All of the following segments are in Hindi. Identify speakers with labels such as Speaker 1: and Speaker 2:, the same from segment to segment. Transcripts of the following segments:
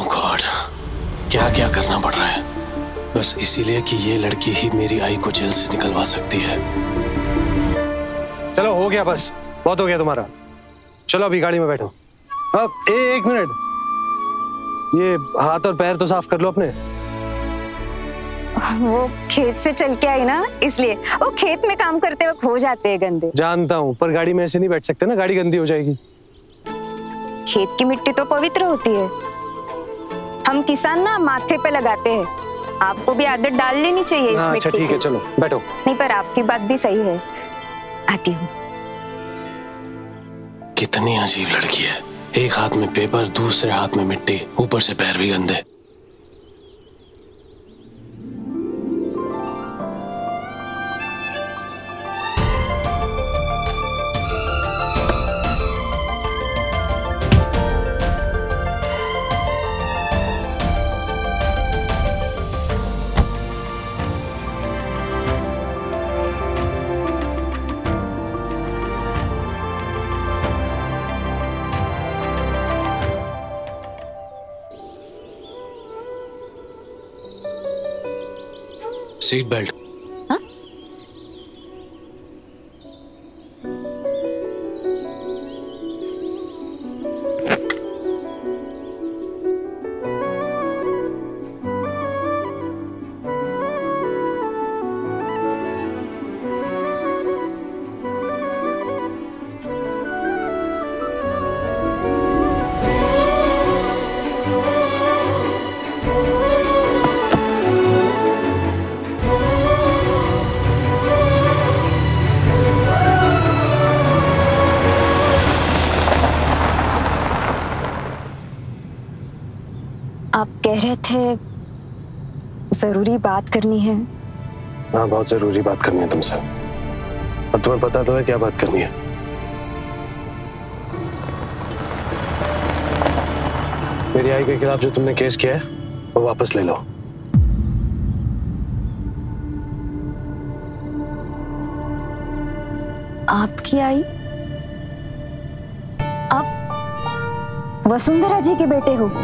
Speaker 1: ओह गॉड, क्या क्या करना पड़ रहा है बस इसीलिए कि ये लड़की ही मेरी आई को जेल से निकलवा सकती है।
Speaker 2: चलो हो गया, बस बहुत हो गया तुम्हारा। चलो अभी गाड़ी में बैठो। अब एक मिनट, ये हाथ और पैर तो साफ कर लो अपने।
Speaker 3: वो खेत से चल के आई ना, इसलिए वो खेत में काम करते वक्त हो जाते हैं गंदे।
Speaker 2: जानता हूँ, पर गाड़ी में ऐसे नहीं बैठ सकते ना, गाड़ी गंदी हो जाएगी।
Speaker 3: खेत की मिट्टी तो पवित्र होती है, हम किसान ना माथे पे लगाते हैं। आपको भी आदत डाल लेनी चाहिए इस मिट्टी।
Speaker 2: अच्छा ठीक है, चलो बैठो।
Speaker 3: नहीं, पर आपकी बात भी सही है, आती हूँ।
Speaker 1: कितनी अजीब लड़की है, एक हाथ में पेपर, दूसरे हाथ में मिट्टी, ऊपर से पैर भी गंदे। Seat belt.
Speaker 3: हाँ? आप कह रहे थे जरूरी बात करनी है।
Speaker 2: हाँ, बहुत जरूरी बात करनी है तुमसे। और तुम्हें पता तो है क्या बात करनी है। मेरी आई के खिलाफ जो तुमने केस किया है वो वापस ले लो।
Speaker 3: आपकी आई? आप वसुंधरा जी के बेटे हो?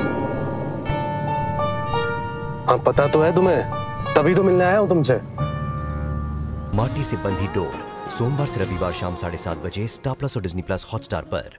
Speaker 2: हाँ पता तो है तुम्हें, तभी तो मिलने आया हूँ तुमसे।
Speaker 4: माटी से बंधी डोर, सोमवार से रविवार शाम 7:30 बजे स्टार प्लस और डिज्नी प्लस हॉटस्टार पर।